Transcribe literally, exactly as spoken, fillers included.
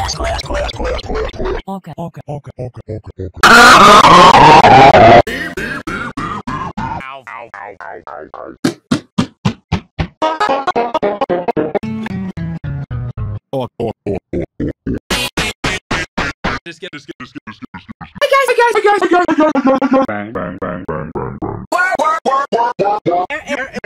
Okay, okay, okay, okay, okay, okay. Ow, ow, ow, ow, ow, ow. Oh, oh, oh. Just get, just get, just get, just get, just get. Hey guys, hey guys, hey guys, hey guys, hey guys. Bang, bang, bang, bang, bang, bang.